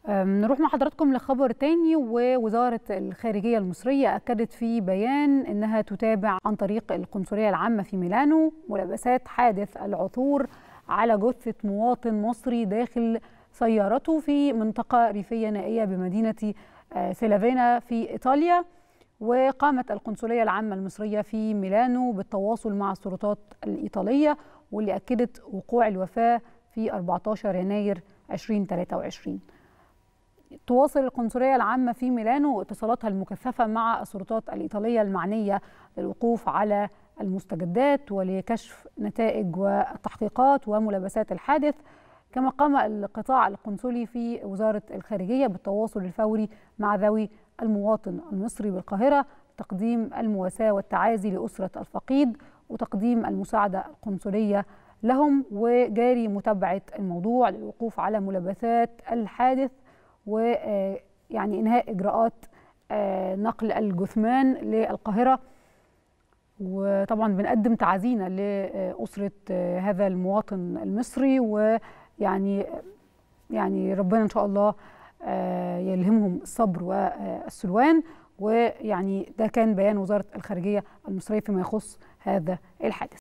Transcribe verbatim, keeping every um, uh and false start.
نروح مع حضراتكم لخبر تاني. ووزارة الخارجية المصرية أكدت في بيان أنها تتابع عن طريق القنصلية العامة في ميلانو ملابسات حادث العثور على جثة مواطن مصري داخل سيارته في منطقة ريفية نائية بمدينة سيلافينا في إيطاليا. وقامت القنصلية العامة المصرية في ميلانو بالتواصل مع السلطات الإيطالية، واللي أكدت وقوع الوفاة في أربعة عشر يناير ألفين وثلاثة وعشرين. تواصل القنصلية العامة في ميلانو اتصالاتها المكثفة مع السلطات الإيطالية المعنية للوقوف على المستجدات ولكشف نتائج والتحقيقات وملابسات الحادث. كما قام القطاع القنصلي في وزارة الخارجية بالتواصل الفوري مع ذوي المواطن المصري بالقاهرة، تقديم المواساة والتعازي لأسرة الفقيد وتقديم المساعدة القنصلية لهم، وجاري متابعة الموضوع للوقوف على ملابسات الحادث ويعني إنهاء إجراءات نقل الجثمان للقاهرة. وطبعا بنقدم تعازينا لأسرة هذا المواطن المصري، ويعني يعني ربنا إن شاء الله يلهمهم الصبر والسلوان. ويعني ده كان بيان وزارة الخارجية المصرية فيما يخص هذا الحادث.